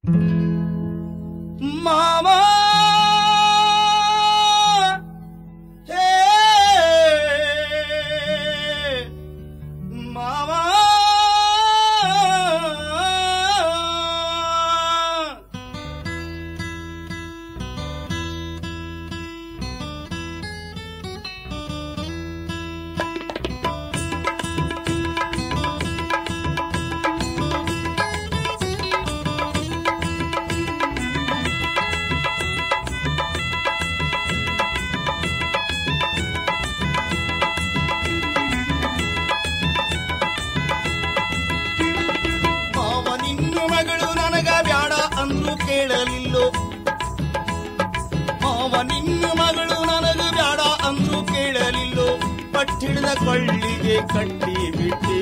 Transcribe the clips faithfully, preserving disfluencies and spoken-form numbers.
ಮಾವಾ ಹೇ ಮಾವಾ ಕೇಳಲಿಲ್ಲೋ ಮಾವ ನಿನ್ನ ಮಗಳು ನನಗೆ ಬ್ಯಾಡ ಅಂದ್ರು ಕೇಳಲಿಲ್ಲೋ ಪಟ್ಟಿಡಿದ ಕೊಳ್ಳಿಗೆ ಕಟ್ಟಿ ಬಿಟ್ಟೆ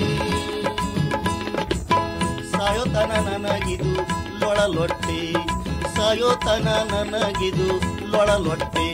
ಸಾಯೋತನ ನನಗಿದು ಲೊಳಲೊಟ್ಟೆ ಸಾಯೋತನ ನನಗಿದು ಲೊಳಲೊಟ್ಟೆ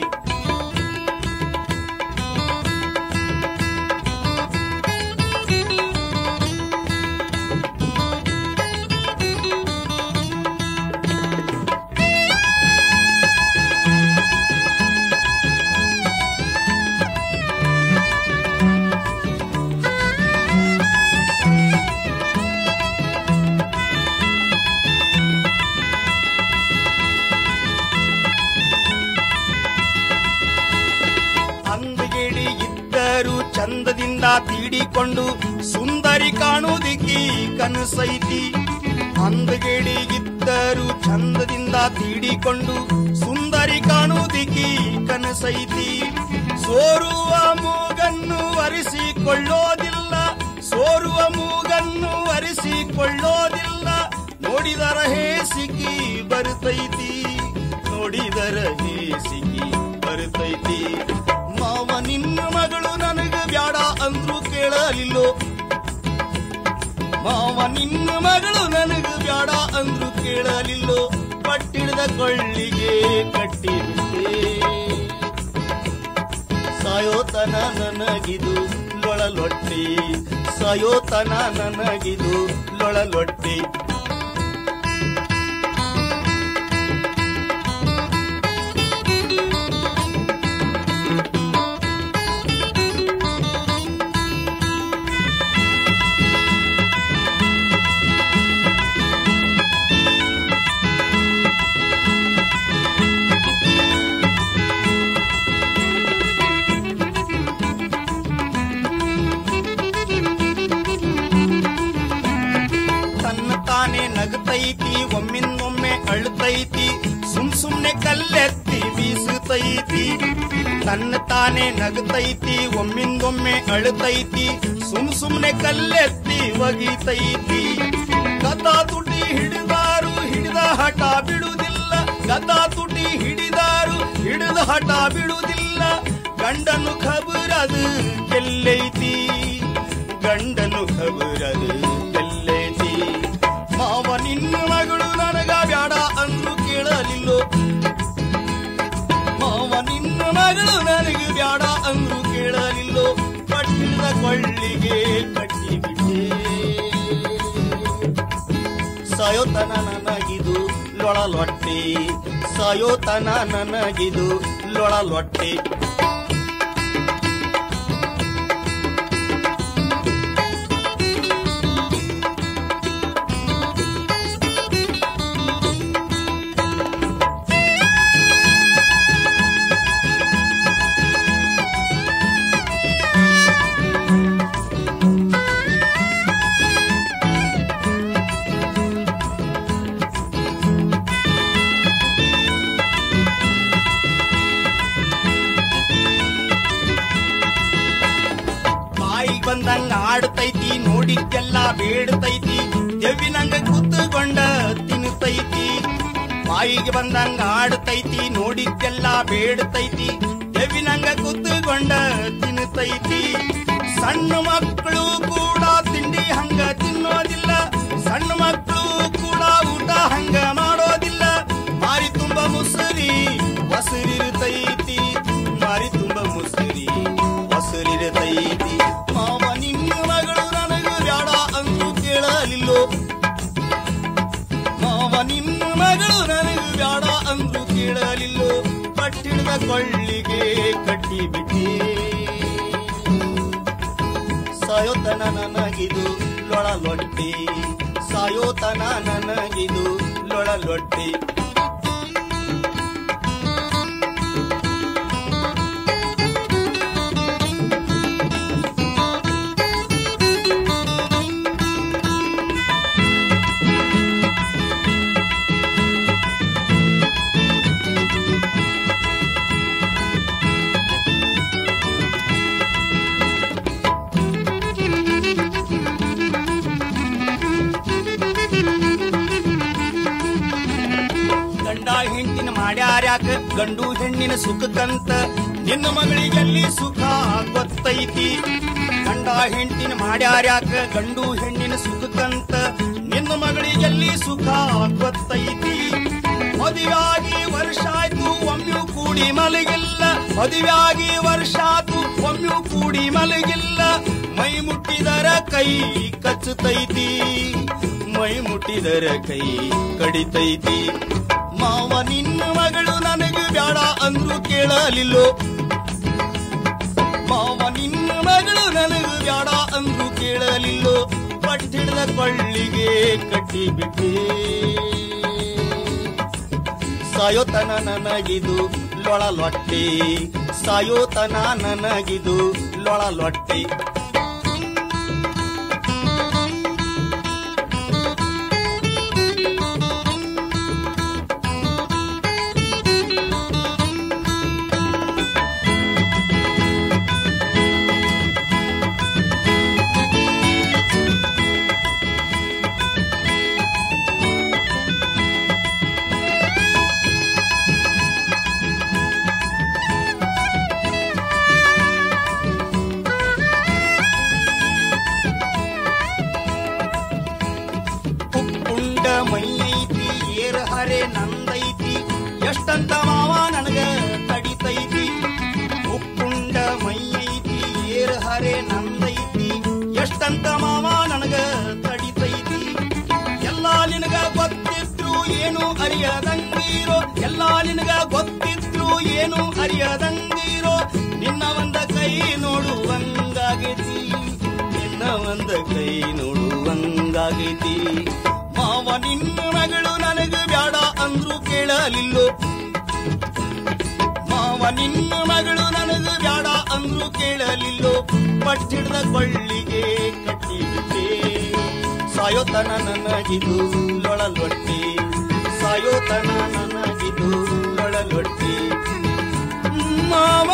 ಚಂದದಿಂದ ತೀಡಿಕೊಂಡು ಸುಂದರಿ ಕಾಣುವುದಕ್ಕೆ ಕನಸೈತಿ ಅಂದಗೆಡಿಗಿದ್ದರು ಚಂದದಿಂದ ತೀಡಿಕೊಂಡು ಸುಂದರಿ ಕಾಣುವುದಕ್ಕೆ ಕನಸೈತಿ ಸೋರುವ ಮೂಗನ್ನು ಅರಿಸಿಕೊಳ್ಳೋದಿಲ್ಲ ಸೋರುವ ಮೂಗನ್ನು ಅರಿಸಿಕೊಳ್ಳೋದಿಲ್ಲ ನೋಡಿದರ ಹೇಸಿಗೆ ಬರ್ತೈತಿ ನೋಡಿದರ ಹೇಸಿಗೆ ಬರ್ತೈತಿ ಮಾವ ನಿನ್ನ ಮಗಳು ನನಗೆ ಬ್ಯಾಡ ಅಂದ್ರು ಕೇಳಲಿಲ್ಲೋ ಮಾವ ನಿನ್ನ ಮಗಳು ನನಗೆ ಬ್ಯಾಡ ಅಂದ್ರು ಕೇಳಲಿಲ್ಲೋ ಪಟ್ಟಿಡಿದ ಕೊಳ್ಳಿಗೆ ಕಟ್ಟಿ ಬಿಟ್ಟೆ ಸಾಯೋತನ ನನಗಿದು ಲೊಳಲೊಟ್ಟೆ ಸಾಯೋತನ ನನಗಿದು ಲೊಳಲೊಟ್ಟೆ ನಗತೈತಿ ಒಮ್ಮಿಂದೊಮ್ಮೆ ಅಳುತ್ತೈತಿ ಸುಮ್ ಸುಮ್ನೆ ಕಲ್ಲೆತ್ತಿ ಬೀಸುತ್ತೈತಿ ತನ್ನ ತಾನೇ ನಗತೈತಿ ಒಮ್ಮಿಂದೊಮ್ಮೆ ಅಳುತ್ತೈತಿ ಸುಮ್ ಸುಮ್ನೆ ಕಲ್ಲೆತ್ತಿ ಒಗಿತೈತಿ ಗದಾ ತುಟಿ ಹಿಡಿದಾರು ಹಿಡಿದ ಹಠ ಬಿಡುವುದಿಲ್ಲ ಗದಾ ತುಟಿ ಹಿಡಿದಾರು ಹಿಡಿದ ಹಠ ಬಿಡುವುದಿಲ್ಲ ಗಂಡನು ಖಬರದು ಗೆಲ್ಲೈತಿ ಗಂಡನು ಖಬರದು ಗೆಲ್ಲೈತಿ ಮಾವ ನಿನ್ನ ಮಗಳು ನನಗ ಬ್ಯಾಡ ಅಂದ್ರು ಕೇಳಲಿಲ್ಲೋ ಮಾವ ನಿನ್ನ ಮಗಳು ನನಗೆ ಬ್ಯಾಡ ಅಂದ್ರು ಕೇಳಲಿಲ್ಲೋ ಪಟ್ಟಿದ ಕೊಳ್ಳಿಗೆ ಕಟ್ಟಿ ಬಿಟ್ಟೆ ಸಾಯೋತನ ನನಗಿದು ಲೊಳಲೊಟ್ಟೆ ಸಾಯೋತನ ನನಗಿದು ಲೊಳಲೊಟ್ಟೆ ಬಂದಂಗ ಆಡ್ತೈತಿ ನೋಡಿದ್ದೆಲ್ಲ ಬೇಡ್ತೈತಿ ದೆವ್ವಿನಂಗ ಕೂತ್ಕೊಂಡ ತಿನ್ನುತ್ತೈತಿ ಬಾಯಿಗೆ ಬಂದಂಗ ಆಡ್ತೈತಿ ನೋಡಿದ್ದೆಲ್ಲ ಬೇಡ್ತೈತಿ ದೆವ್ವಿನಂಗ ಕೂತ್ಕೊಂಡ ತಿನ್ನುತ್ತೈತಿ ಸಣ್ಣ ಮಕ್ಕಳು ಕೂಡ ತಿಂಡಿ ಹಂಗ ತಿನ್ನೋದಿಲ್ಲ ಸಣ್ಣ ಮಕ್ಕಳು ಕೂಡ ಊಟ ಹಂಗ ಮಾಡೋದಿಲ್ಲ ಮಾರಿ ತುಂಬ ಮುಸುರಿ ಹಸಿರಿರ್ತೈತಿ ಮಾರಿ ತುಂಬ ಮುಸುರಿ ಹಸಿರಿರ್ತೈತಿ ಮಾವ ನಿನ್ನ ಮಗಳು ನನಗೆ ಬ್ಯಾಡ ಅಂದು ಕೇಳಲಿಲ್ಲೋ ಮಾವ ನಿನ್ನ ಪಟ್ಟಿಡಿದ ಕೊಳ್ಳಿಗೆ ಕಟ್ಟಿಬಿಟ್ಟೆ. ಸಾಯೋತನ ನನಗಿದು ಲೊಳಲೊಟ್ಟೆ, ಸಾಯೋತನ ನನಗಿದು ಲೊಳಲೊಟ್ಟೆ. ಮಾಡ್ಯಾರ್ಯಾಕ ಗಂಡು ಹೆಣ್ಣಿನ ಸುಖಕ್ಕಂತ, ನಿನ್ನ ಮಗಳಿಗೆಲ್ಲಿ ಸುಖ ಗೊತ್ತೈತಿ. ಗಂಡ ಹೆಂಡತಿನ ಮಾಡ್ಯಾರ್ಯಾಕ ಗಂಡು ಹೆಣ್ಣಿನ ಸುಖಕ್ಕಂತ, ನಿನ್ನ ಮಗಳಿಗೆಲ್ಲಿ ಸುಖ ಗೊತ್ತೈತಿ. ಮದುವೆಯಾಗಿ ವರ್ಷ ಆಯ್ತು ಒಮ್ಮೆಯೂ ಕೂಡಿ ಮಲಗಿಲ್ಲ, ಮದುವೆಯಾಗಿ ವರ್ಷ ಆಯ್ತು ಒಮ್ಮೆಯೂ ಕೂಡಿ ಮಲಗಿಲ್ಲ. ಮೈ ಮುಟ್ಟಿದರ ಕೈ ಕಚ್ಚತೈತಿ, ಮೈ ಮುಟ್ಟಿದರ ಕೈ ಕಡಿತೈತಿ. ಮಾವ ನಿನ್ನ ಮಗಳು ನನಗೆ ಬ್ಯಾಡ ಅಂದ್ರು ಕೇಳಲಿಲ್ಲೋ, ಮಾವ ನಿನ್ನ ಮಗಳು ನನಗೆ ಬ್ಯಾಡ ಅಂದ್ರು ಕೇಳಲಿಲ್ಲೋ. ಪಟ್ಟಿಡಿದ ಕೊಳ್ಳಿಗೆ ಕಟ್ಟಿಬಿಟ್ಟೆ. ಸಾಯೋತನ ನನಗಿದು ಲೊಳಲೊಟ್ಟೆ, ಸಾಯೋತನ ನನಗಿದು ಲೊಳಲೊಟ್ಟೆ. ಮೈಯೈತಿ ಏರ ಹರೆ ನಂದೈತಿ, ಎಷ್ಟಂತ ಮಾವ ನನಗ ತಡಿತೈತಿ. ಉಪ್ಪುಂಡ ಮೈಯೈತಿ ಏರ ಹರೆ ನಂದೈತಿ, ಎಷ್ಟಂತ ಮಾವ ನನಗ ತಡಿತೈತಿ. ಎಲ್ಲಾ ನಿನಗ ಗೊತ್ತಿದ್ರು ಏನು ಅರಿಯದಂಗಿರೋ, ಎಲ್ಲಾ ನಿನಗ ಗೊತ್ತಿದ್ರು ಏನು ಅರಿಯದಂಗಿರೋ. ನಿನ್ನ ಒಂದ ಕೈ ನೋಡುವಂಗಾಗೈತಿ, ನಿನ್ನ ಒಂದ ಕೈ ನೋಡುವಂಗಾಗೈತಿ. ಮಾವ ನಿನ್ನ ಮಗಳು ನನಗೆ ಬ್ಯಾಡ ಅಂದ್ರು ಕೇಳಲಿಲ್ಲೋ, ಮಾವ ನಿನ್ನ ಮಗಳು ನನಗೆ ಬ್ಯಾಡ ಅಂದ್ರು ಕೇಳಲಿಲ್ಲೋ. ಪಟ್ಟಿಡಿದ ಕೊಳ್ಳಿಗೆ ಕಟ್ಟಿಬಿಟ್ಟೆ. ಸಾಯೋತನ ನನಗಿದು ಲೊಳಲೊಟ್ಟೆ, ಸಾಯೋತನ ನನಗಿದು ಲೊಳಲೊಟ್ಟೆ. ಮಾವ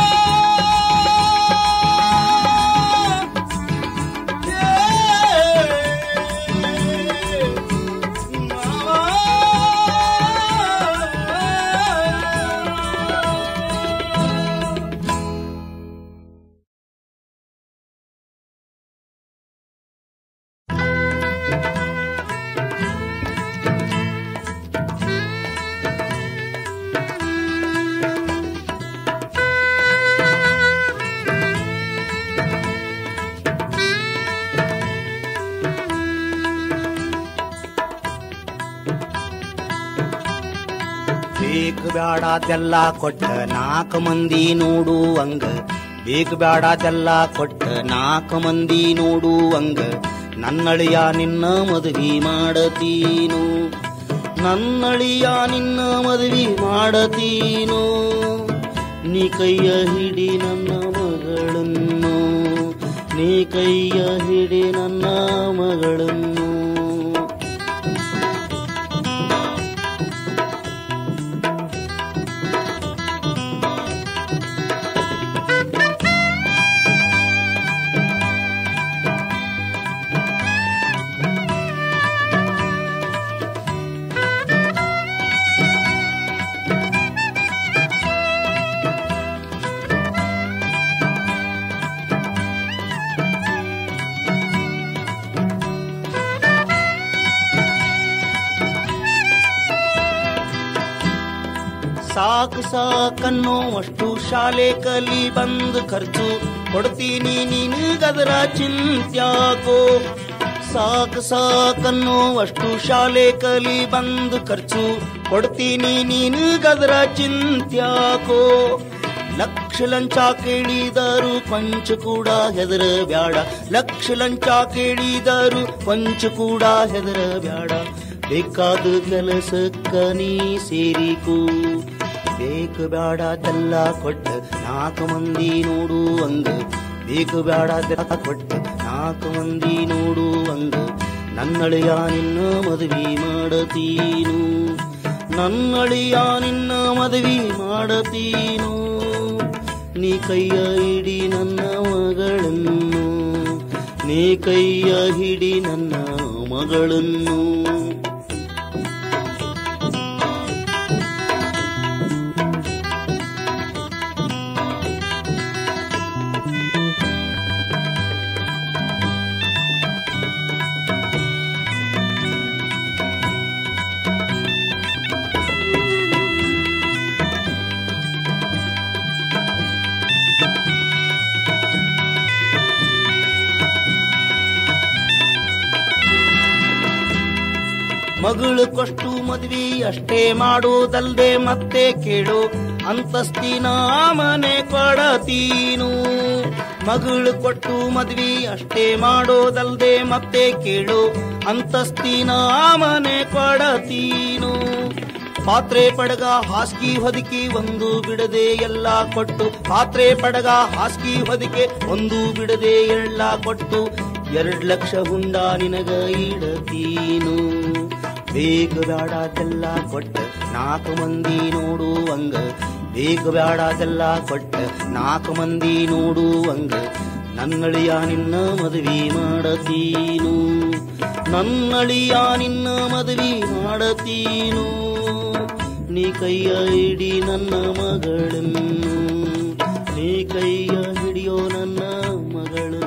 ಬೇಕು ಬ್ಯಾಡದೆಲ್ಲ ಕೊಟ್ಟ ನಾಲ್ಕು ಮಂದಿ ನೋಡುವಂಗ, ಬೇಕು ಬ್ಯಾಡದೆಲ್ಲ ಕೊಟ್ಟ ನಾಲ್ಕು ಮಂದಿ ನೋಡುವಂಗ. ನನ್ನಳಿಯ ನಿನ್ನ ಮದುವೆ ಮಾಡತೀನು, ನನ್ನಳಿಯ ನಿನ್ನ ಮದುವೆ ಮಾಡತೀನು. ನೀ ಕೈಯ ಹಿಡಿ ನನ್ನ ಮಗಳನ್ನು, ನೀ ಕೈಯ ಹಿಡಿ ನನ್ನ ಮಗಳನ್ನು. ಸಾಕು ಸಾಕನ್ನೋ ಅಷ್ಟು ಶಾಲೆ ಕಲಿ ಬಂದ್ ಖರ್ಚು ಕೊಡ್ತೀನಿ ನಿನಗದರ ಚಿಂತ್ಯಾಕೋ. ಸಾಕ್ ಸಾಕನ್ನೋ ಅಷ್ಟು ಶಾಲೆ ಕಲಿ ಬಂದು ಖರ್ಚು ಕೊಡ್ತೀನಿ ನೀನು ಗದರ ಚಿಂತ್ಯಾಕೋ. ಲಕ್ಷ ಲಂಚ ಕೇಳಿದರು ಕೊಂಚ ಕೂಡ ಹೆದರ ಬ್ಯಾಡ, ಲಕ್ಷ ಲಂಚ ಕೇಳಿದರು ಕೊಂಚ ಕೂಡ ಹೆದರ ಬ್ಯಾಡ. ಬೇಕಾದ ಕೆಲಸಕ್ಕ ನೀ ಸೇರಿಕೋ, ಬೇಕು ಬ್ಯಾಡದೆಲ್ಲ ಕೊಟ್ಟ ನಾಲ್ಕು ಮಂದಿ ನೋಡುವಂಗ, ಬೇಕು ಬ್ಯಾಡದೆಲ್ಲ ಕೊಟ್ಟ ನಾಲ್ಕು ಮಂದಿ ನೋಡುವಂಗ. ನನ್ನಳಿಯ ನಿನ್ನ ಮದುವೆ ಮಾಡತೀನು, ನನ್ನಳಿಯ ನಿನ್ನ ಮದುವೆ ಮಾಡತೀನು. ನೀ ಕೈಯ ಹಿಡಿ ನನ್ನ ಮಗಳನ್ನು, ನೀ ಕೈಯ ಹಿಡಿ ನನ್ನ ಮಗಳನ್ನು. ಮಗಳು ಕೊಷ್ಟು ಮದ್ವಿ ಅಷ್ಟೇ ಮಾಡೋದಲ್ದೆ ಮತ್ತೆ ಕೇಳು ಅಂತಸ್ತಿನ ಮನೆ ಕೊಡತೀನು. ಮಗಳು ಕೊಟ್ಟು ಮದ್ವಿ ಅಷ್ಟೇ ಮಾಡೋದಲ್ದೆ ಮತ್ತೆ ಕೇಳು ಅಂತಸ್ತಿನ ಮನೆ ಕೊಡತೀನು. ಪಾತ್ರೆ ಪಡಗ ಹಾಸ್ಕಿ ಹೊದಿಕೆ ಒಂದು ಬಿಡದೆ ಎಲ್ಲ ಕೊಟ್ಟು, ಪಾತ್ರೆ ಪಡಗ ಹಾಸ್ಕಿ ಹೊದಿಕೆ ಒಂದು ಬಿಡದೆ ಎಲ್ಲ ಕೊಟ್ಟು, ಎರಡ್ ಲಕ್ಷ ಹುಂಡ ನಿನಗ ಇಡತೀನು. ಬೇಕು ಬ್ಯಾಡದೆಲ್ಲ ಕೊಟ್ಟ ನಾಲ್ಕು ಮಂದಿ ನೋಡುವಂಗ, ಬೇಕು ಬ್ಯಾಡದೆಲ್ಲ ಕೊಟ್ಟ ನಾಲ್ಕು ಮಂದಿ ನೋಡುವಂಗ. ನನ್ನಳಿಯ ನಿನ್ನ ಮದುವೆ ಮಾಡತೀನು, ನನ್ನಳಿಯ ನಿನ್ನ ಮದುವೆ ಮಾಡತೀನು. ನೀ ಕೈಯ ಹಿಡಿ ನನ್ನ ಮಗಳನ್ನು, ನೀ ಕೈಯ ಹಿಡಿಯೋ ನನ್ನ ಮಗಳನ್ನು.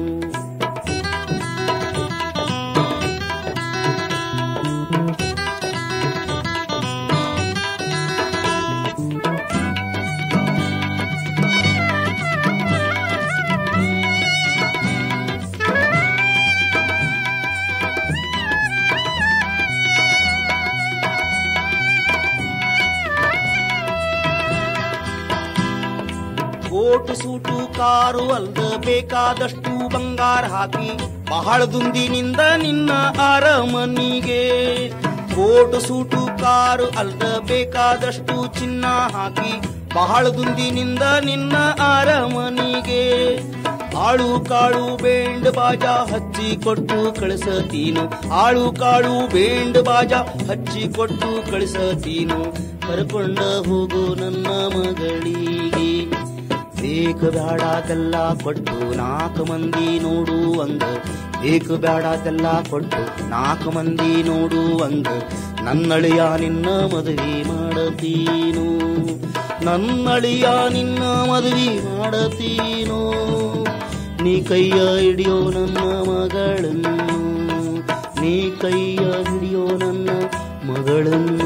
ಕೋಟು ಸೂಟು ಕಾರು ಅಲ್ದ ಬೇಕಾದಷ್ಟು ಬಂಗಾರ ಹಾಕಿ ಬಹಳ ದುಂದಿನಿಂದ ನಿನ್ನ ಅರಮನಿಗೆ. ಕೋಟು ಸೂಟು ಕಾರು ಅಲ್ದ ಬೇಕಾದಷ್ಟು ಚಿನ್ನ ಹಾಕಿ ಬಹಳ ದುಂದಿನಿಂದ ನಿನ್ನ ಅರಮನಿಗೆ. ಆಳು ಕಾಳು ಬೇಂಡ್ ಬಾಜ ಹಚ್ಚಿ ಕೊಟ್ಟು ಕಳಿಸತೀನು, ಆಳು ಕಾಳು ಬೇಂಡ್ ಬಾಜ ಹಚ್ಚಿ ಕೊಟ್ಟು ಕಳಿಸತೀನು. ಕರ್ಕೊಂಡ ಹೋಗು ನನ್ನ ಮಗಳಿಗೆ, ಬೇಕು ಬ್ಯಾಡದೆಲ್ಲ ಕೊಟ್ಟು ನಾಲ್ಕು ಮಂದಿ ನೋಡುವಂಗ, ಬೇಕು ಬ್ಯಾಡದೆಲ್ಲ ಕೊಟ್ಟು ನಾಲ್ಕು ಮಂದಿ ನೋಡುವಂಗ. ನನ್ನಳಿಯ ನಿನ್ನ ಮದುವೆ ಮಾಡತೀನು, ನನ್ನಳಿಯ ನಿನ್ನ ಮದುವೆ ಮಾಡತೀನು. ನೀ ಕೈಯ ಹಿಡಿಯೋ ನನ್ನ ಮಗಳನ್ನು, ನೀ ಕೈಯ ಹಿಡಿಯೋ ನನ್ನ ಮಗಳನ್ನು.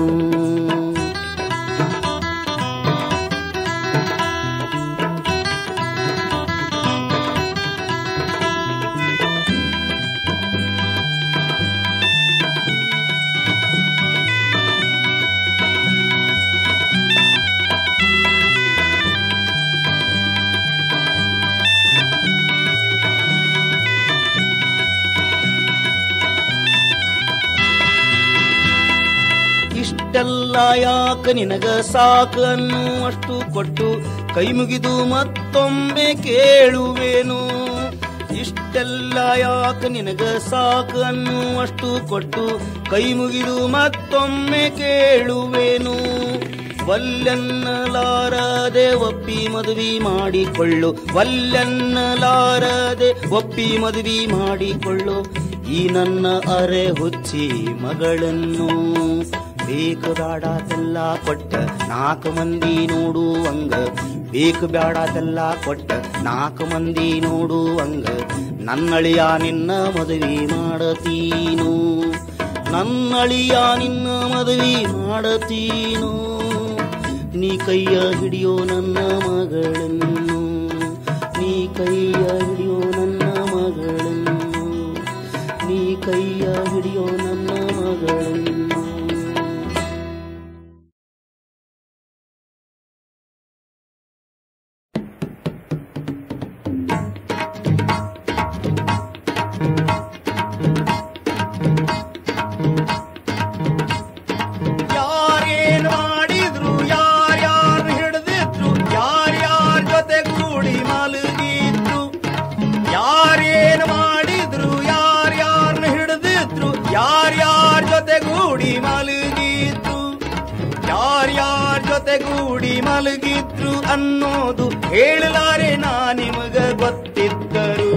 ಇಷ್ಟೆಲ್ಲ ಯಾಕ ನಿನಗ ಸಾಕು ಅನ್ನುವಷ್ಟು ಕೊಟ್ಟು ಕೈ ಮುಗಿದು ಮತ್ತೊಮ್ಮೆ ಕೇಳುವೇನು. ಇಷ್ಟೆಲ್ಲ ಯಾಕ ನಿನಗ ಸಾಕು ಅನ್ನುವಷ್ಟು ಕೊಟ್ಟು ಕೈ ಮುಗಿದು ಮತ್ತೊಮ್ಮೆ ಕೇಳುವೇನು. ವಲ್ಲೆನ್ನಲಾರದೆ ಒಪ್ಪಿ ಮದುವೆ ಮಾಡಿಕೊಳ್ಳು, ವಲ್ಲೆನ್ನಲಾರದೆ ಒಪ್ಪಿ ಮದುವೆ ಮಾಡಿಕೊಳ್ಳು. ಈ ನನ್ನ ಅರೆ ಹುಚ್ಚಿ ಮಗಳನ್ನು, ಬೇಕು ಬ್ಯಾಡದೆಲ್ಲ ಕೊಟ್ಟ ನಾಲ್ಕು ಮಂದಿ ನೋಡುವಂಗ, ಬೇಕು ಬ್ಯಾಡದೆಲ್ಲ ಕೊಟ್ಟ ನಾಲ್ಕು ಮಂದಿ ನೋಡುವಂಗ. ನನ್ನಳಿಯ ನಿನ್ನ ಮದುವೆ ಮಾಡತೀನು, ನನ್ನಳಿಯ ನಿನ್ನ ಮದುವೆ ಮಾಡತೀನು. ನೀ ಕೈಯ ಹಿಡಿಯೋ ನನ್ನ ಮಗಳನ್ನು, ನೀ ಕೈಯ ಹಿಡಿಯೋ ನನ್ನ ಮಗಳನ್ನು, ನೀ ಕೈಯ ಹಿಡಿಯೋ ನನ್ನ ಮಗಳನ್ನು. ಯಾರೇನು ಮಾಡಿದ್ರು ಯಾರ್ಯಾರು ಹಿಡಿದಿದ್ರು ಯಾರ್ಯಾರ ಜೊತೆಗೂಡಿ ಮಲಗಿದ್ರು. ಯಾರೇನು ಮಾಡಿದ್ರು ಯಾರ್ಯಾರನ್ನ ಹಿಡಿದಿದ್ರು ಯಾರ್ಯಾರ ಜೊತೆಗೂಡಿ ಮಲಗಿದ್ರು. ಯಾರ್ಯಾರ ಜೊತೆಗೂಡಿ ಮಲಗಿದ್ರು ಅನ್ನೋದು ಹೇಳಲಾರೆ ನಾ ನಿಮಗ ಗೊತ್ತಿದ್ದರು.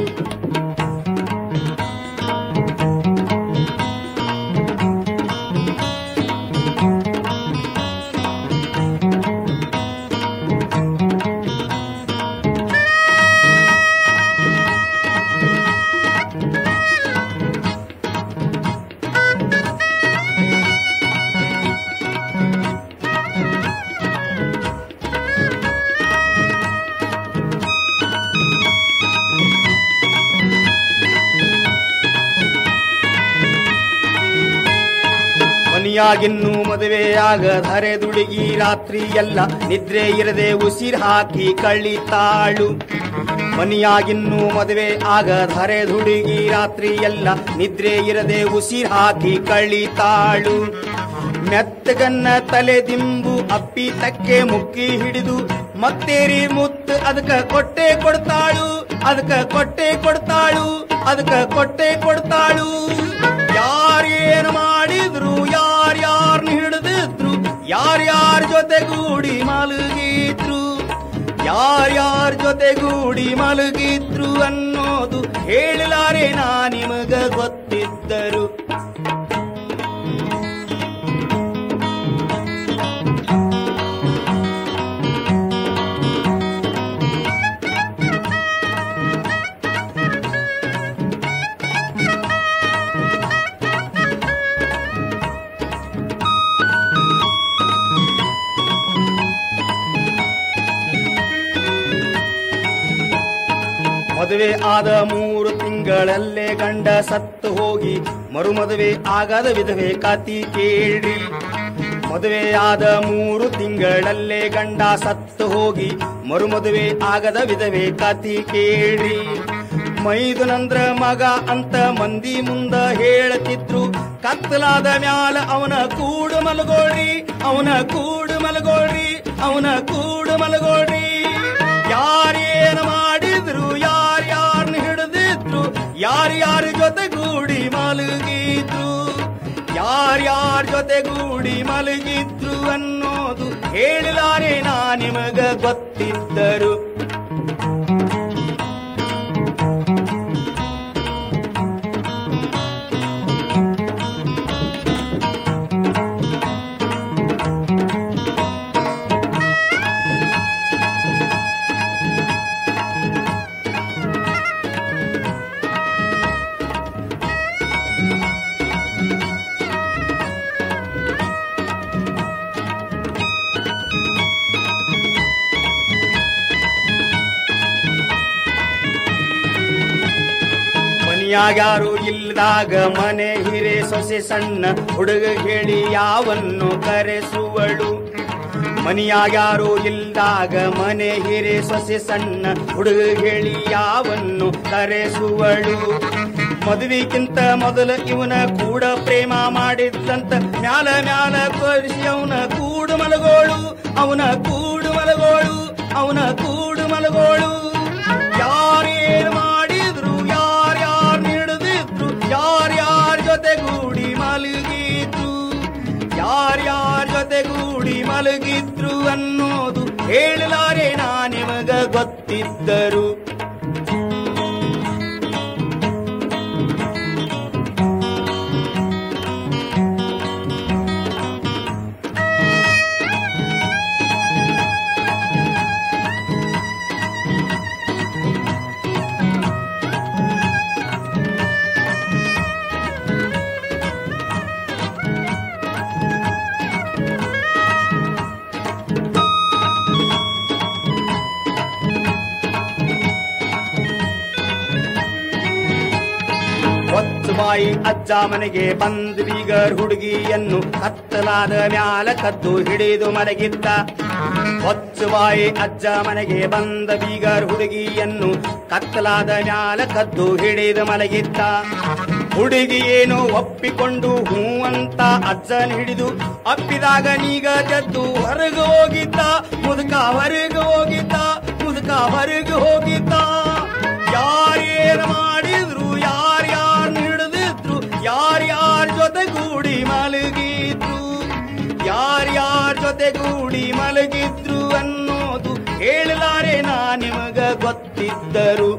ಮನಿಯಾಗಿನ್ನೂ ಮದುವೆಯಾಗದ ಹರೆದುಡುಗಿ ರಾತ್ರಿ ಎಲ್ಲ ನಿದ್ರೆ ಇರದೆ ಉಸಿರು ಹಾಕಿ ಕಳಿತಾಳು. ಮನಿಯಾಗಿನ್ನೂ ಮದುವೆ ಆಗದ ಹರೆದುಡುಗಿ ರಾತ್ರಿ ಎಲ್ಲ ನಿದ್ರೆ ಇರದೆ ಉಸಿರು ಹಾಕಿ ಕಳಿತಾಳು. ಮೆತ್ತಗನ್ನ ತಲೆ ದಿಂಬು ಅಪ್ಪಿ ತಕ್ಕೆ ಮುಕ್ಕಿ ಹಿಡಿದು ಮತ್ತೇರಿ ಮುತ್ತು ಅದಕ್ಕ ಕೊಟ್ಟೆ ಕೊಡ್ತಾಳು. ಅದಕ್ಕ ಕೊಟ್ಟೆ ಕೊಡ್ತಾಳು ಅದಕ್ಕ ಕೊಟ್ಟೆ ಕೊಡ್ತಾಳು. ಯಾರೇನು ಮಾಡಿದ್ರು ಯಾರ್ಯಾರನ್ನ ಹಿಡಿದಿದ್ರು ಯಾರ್ಯಾರ ಜೊತೆಗೂಡಿ ಮಲಗಿದ್ರು. ಯಾರ್ಯಾರ ಜೊತೆಗೂಡಿ ಮಲಗಿದ್ರು ಅನ್ನೋದು ಹೇಳಲಾರೆ ನಾ ನಿಮಗ ಗೊತ್ತಿದ್ದರು. ಮದುವೆ ಆದ ಮೂರು ತಿಂಗಳಲ್ಲೇ ಗಂಡ ಸತ್ತು ಹೋಗಿ ಮರುಮದುವೆ ಆಗದ ವಿಧವೆ ಕತಿ ಕೇಳಿ. ಮದುವೆ ಆದ ಮೂರು ತಿಂಗಳಲ್ಲೇ ಗಂಡ ಸತ್ತು ಹೋಗಿ ಮರುಮದುವೆ ಆಗದ ವಿಧವೆ ಕತಿ ಕೇಳಿ. ಮೈದುನಂದ್ರ ಮಗ ಅಂತ ಮಂದಿ ಮುಂದ ಹೇಳತಿದ್ರು. ಕತ್ತಲಾದ ಮ್ಯಾಲ ಅವನ ಕೂಡು ಮಲಗೋಳ್ರಿ ಅವನ ಕೂಡು ಮಲಗೋಳ್ರಿ ಅವನ ಕೂಡು ಮಲಗೋಳ್ರಿ. ಯಾರೇನು ಮಾಡಿದ್ರು ಯಾರ್ಯಾರನ್ನ ಹಿಡಿದಿದ್ರು ಯಾರ್ಯಾರ ಜೊತೆಗೂಡಿ ಮಲಗಿದ್ರು. ಯಾರ್ಯಾರ ಜೊತೆಗೂಡಿ ಮಲಗಿದ್ರು ಅನ್ನೋದು ಹೇಳಲಾರೆ ನಾ ನಿಮಗ ಗೊತ್ತಿದ್ದರು. ಮನ್ಯಾಗ್ಯಾರು ಇಲ್ದಾಗ ಮನೆ ಹಿರೇ ಸೊಸೆ ಸಣ್ಣ ಹುಡುಗ ಹೇಳಿ ಯಾವನ್ನು ಕರೆಸುವಳು. ಮನಿಯಾಗ್ಯಾರು ಇಲ್ದಾಗ ಮನೆ ಹಿರೇ ಸೊಸೆ ಸಣ್ಣ ಹುಡುಗ ಹೇಳಿ ಯಾವನ್ನು ಕರೆಸುವಳು. ಮದುವೆಗಿಂತ ಮೊದಲ ಇವನ ಕೂಡ ಪ್ರೇಮ ಮಾಡಿದ್ದಂತ ಮ್ಯಾಲ ಮ್ಯಾಲ ತೋರಿಸಿ ಅವನ ಕೂಡು ಮಲಗೋಳು ಅವನ ಕೂಡು ಮಲಗೋಳು ಅವನ ಕೂಡು ಮಲಗೋಳು. ಯಾರೇನು ಮಾಡಿದ್ರು ಯಾರ್ಯಾರು ಹಿಡಿದಿದ್ರು ಯಾರ್ಯಾರ ಜೊತೆಗೂಡಿ ಮಲಗಿದ್ರು. ಯಾರ್ಯಾರ ಜೊತೆಗೂಡಿ ಮಲಗಿದ್ರು ಅನ್ನೋದು ಹೇಳಲಾರೆ ನಾ ನಿಮಗ ಗೊತ್ತಿದ್ದರು. ಅಜ್ಜ ಮನೆಗೆ ಬಂದ ಬೀಗರ್ ಹುಡುಗಿಯನ್ನು ಕತ್ತಲಾದ ಮ್ಯಾಲ ಕದ್ದು ಹಿಡಿದು ಮಲಗಿದ್ದ. ಹೊಚ್ಚುವಾಯಿ ಅಜ್ಜ ಮನೆಗೆ ಬಂದ ಬೀಗರ್ ಹುಡುಗಿಯನ್ನು ಕತ್ತಲಾದ ಮ್ಯಾಲ ಕದ್ದು ಹಿಡಿದು ಮಲಗಿದ್ದ. ಹುಡುಗಿ ಏನು ಒಪ್ಪಿಕೊಂಡು ಹೂ ಅಂತ ಅಜ್ಜನ ಹಿಡಿದು ಅಪ್ಪಿದಾಗ ನೀಗ ಜದ್ದು ಹೊರಗೆ ಹೋಗಿದ್ದ. ಮುದುಕ ಹೊರಗೆ ಹೋಗಿದ್ದ, ಮುದುಕ ಹೊರಗೆ ಹೋಗಿದ್ದ. ಯಾರೇನು ಮಾಡಿದ್ರು, ಯಾರ್ಯಾರು ಹಿಡಿದಿದ್ರು, ಯಾರ್ಯಾರ ಜೊತೆಗೂಡಿ ಮಲಗಿದ್ರು, ಯಾರ್ಯಾರ ಜೊತೆಗೂಡಿ ಮಲಗಿದ್ರು ಅನ್ನೋದು ಹೇಳಲಾರೆ ನಾ ನಿಮಗ ಗೊತ್ತಿದ್ದರು.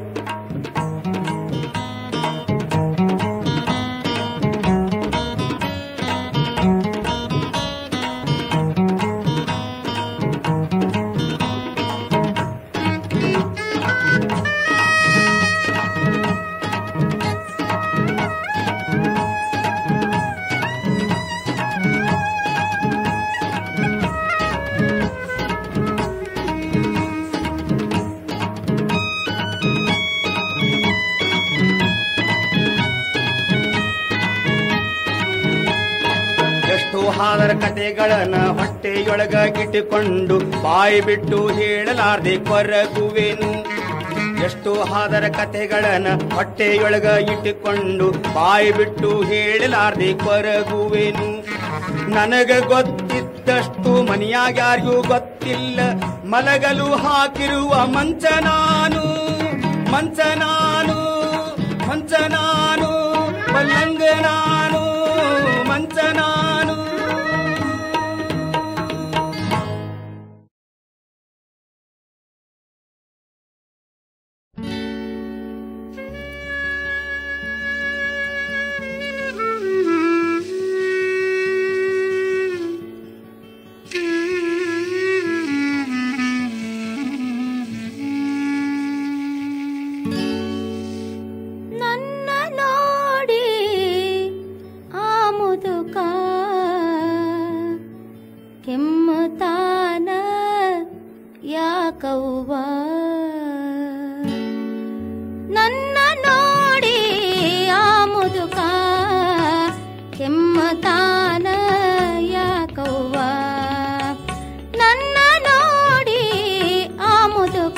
ಹಾದರ ಕತೆಗಳನ್ನ ಹೊಟ್ಟೆಯೊಳಗ ಇಟ್ಟುಕೊಂಡು ಬಾಯಿ ಬಿಟ್ಟು ಹೇಳಲಾರ್ದೆ ಕೊರಗುವೆನು. ಎಷ್ಟು ಹಾದರ ಕತೆಗಳನ್ನ ಹೊಟ್ಟೆಯೊಳಗ ಇಟ್ಟುಕೊಂಡು ಬಾಯಿ ಬಿಟ್ಟು ಹೇಳಲಾರ್ದೆ ಕೊರಗುವೆನು. ನನಗ ಗೊತ್ತಿದ್ದಷ್ಟು ಮನೆಯಾಗ ಯಾರಿಗೂ ಗೊತ್ತಿಲ್ಲ. ಮಲಗಲು ಹಾಕಿರುವ ಮಂಚ ನಾನು, ಮಂಚ ನಾನು, ಮಂಚ ನಾನು, ಪಲ್ಲಂಗ ನಾನು, ಮಂಚ ನಾನು. ಕೆಮ್ಮತಾನ ಯಾಕವ್ವ ನನ್ನ ನೋಡಿ ಆ ಮುದುಕ, ಕೆಮ್ಮತಾನ ಯಾಕವ್ವ ನನ್ನ ನೋಡಿ ಆ ಮುದುಕ,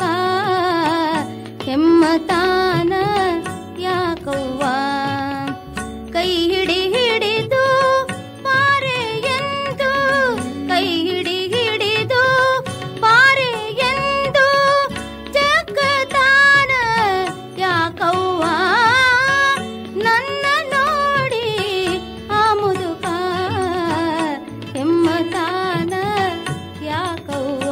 ಕೆಮ್ಮತಾನ ಯಾಕವ್ವ. ಕೈ ಹಿಡಿ ಹಿಡಿದು ಬಾರೆ ಎಂದು, ಕೈ ಹಿಡಿ ಹಿಡಿದು ಬಾರೆ ಎಂದು ಜಗತಾನ ಯಾಕವ್ವ ನನ್ನ ನೋಡಿ ಆ ಮುದುಕ, ಕೆಮ್ಮತಾನ ಯಾಕವ್ವ.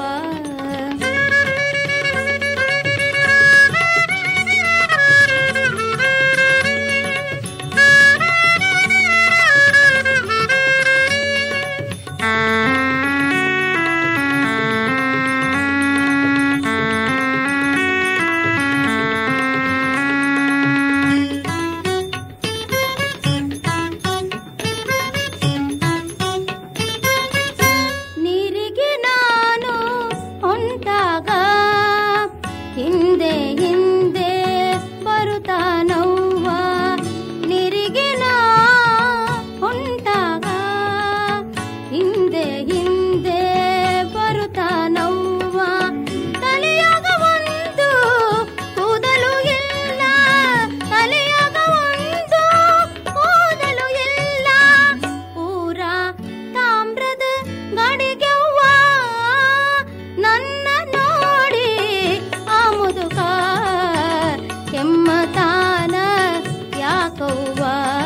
ನೀರಿಗೆ ನಾನು ಹೊಂಟಾಗ ಹಿಂದೆ ಹಿಂದೆ ಬರುತ್ತಾನವ್ವ, ನೀರಿಗೆ ನಾ ಹೊಂಟಾಗ ಹಿಂದೆ ಹಿಂದೆ ಬರುತ್ತಾನವ್ವ. ತಲೆಯಾಗ ಒಂದು ಕೂದಲು ಇಲ್ಲ, ತಲೆಯಾಗ ಒಂದು ಕೂದಲು ಇಲ್ಲ, ಪೂರಾ ತಾಮ್ರದ ಗಾಡಿಗೆವ್ವ ನನ್ನ ನೋಡಿ ಆ ಮುದುಕ, ಕೆಮ್ಮತಾನ ಯಾಕವ್ವ.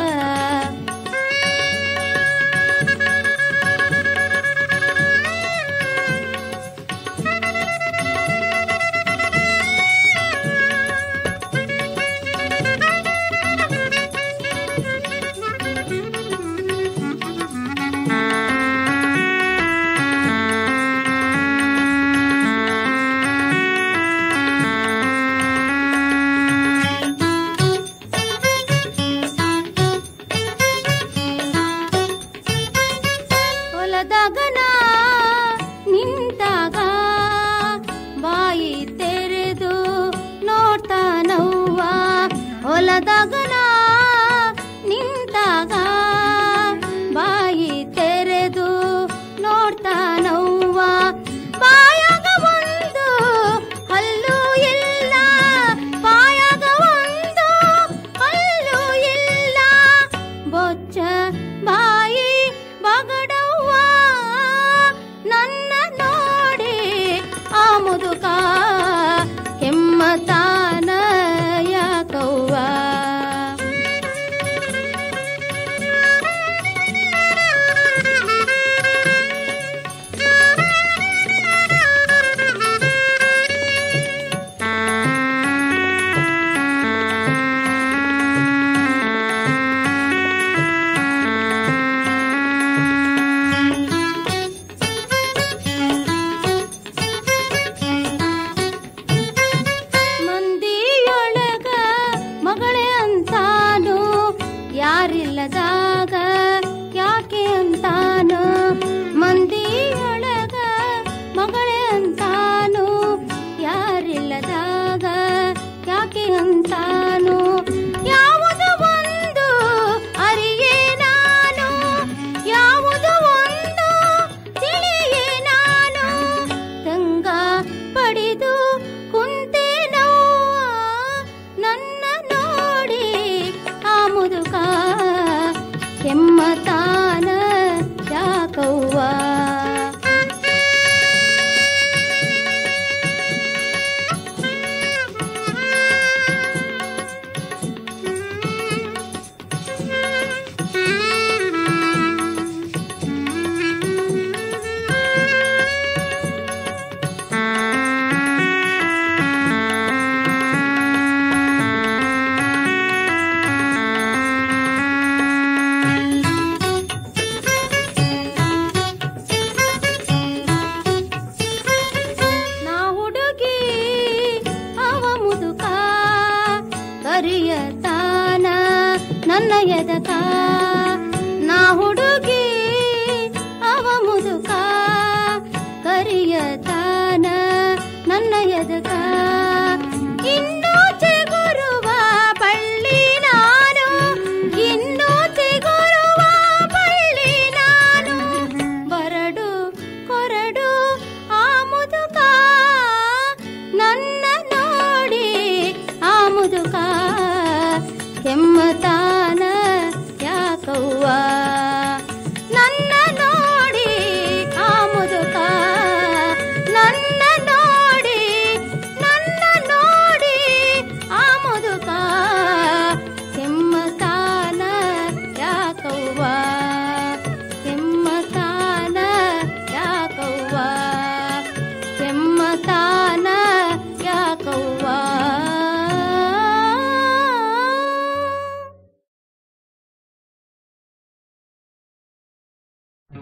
ಹೊಲದಾಗ ನಾ ನಿಂತಾಗ ಬಾಯಿ ತೆರೆದು ನೋಡ್ತಾನವ್ವ, ಹೊಲದಾಗ ನಾ ನಿಂತಾಗ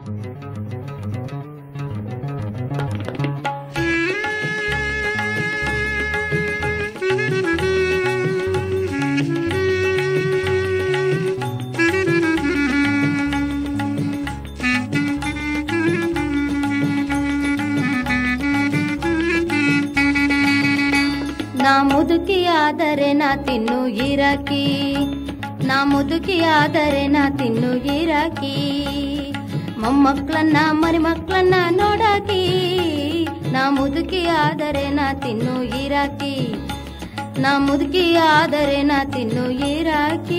ನಾ ಮುದುಕಿಯಾದರೆ ನಾ ತಿನ್ನು ಗಿರಾಕಿ, ನಾ ಮುದುಕಿಯಾದರೆ ನಾ ತಿನ್ನು ಗಿರಾಕಿ, ಮೊಮ್ಮಕ್ಕಳನ್ನ ಮರಿ ಮಕ್ಕಳನ್ನ ನೋಡಾಕಿ. ನಾ ಮುದುಕಿಯಾದರೆ ನಾ ತಿನ್ನು ಗಿರಾಕಿ, ನಾ ಮುದುಕಿಯಾದರೆ ನಾ ತಿನ್ನು ಗಿರಾಕಿ.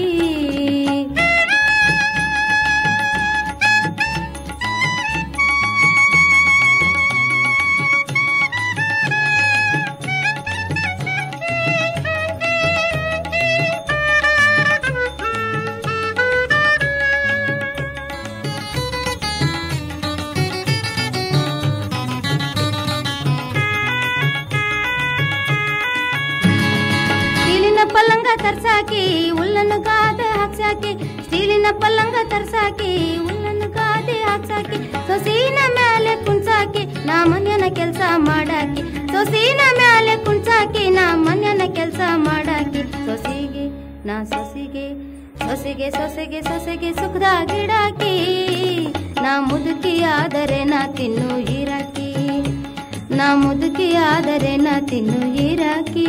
ಪಲ್ಲಂಗ ತರ್ಸಾಕಿ ಉಲ್ಲನ್ನು ಗಾದೆ ಹಾಕ್ಸಾಕಿ, ಸ್ಟೀಲಿನ ಪಲ್ಲಂಗ ತರ್ಸಾಕಿ ಉಲ್ಲನ್ನು ಗಾದೆ ಹಾಕ್ಸಾಕಿ. ಸೊಸೀನ ಮ್ಯಾಲೆ ಕುಣ್ಸಾಕಿ ನಾ ಮನ್ಯನ ಕೆಲ್ಸ ಮಾಡಾಕಿ, ಸೊಸೀನ ಮ್ಯಾಲೆ ಕುಣ್ಸಾಕಿ ನಾ ಮನ್ಯನ ಕೆಲ್ಸ ಮಾಡಾಕಿ. ಸೊಸಿಗೆ ನಾ ಸೊಸಿಗೆ ಸೊಸೆಗೆ ಸೊಸೆಗೆ ಸೊಸೆಗೆ ಸುಖದ ಗಿಡಾಕಿ. ನಾ ಮುದುಕಿಯಾದರೆ ನಾ ತಿನ್ನು ಗಿರಾಕಿ, ನಾ ಮುದುಕಿಯಾದರೆ ನಾ ತಿನ್ನು ಗಿರಾಕಿ.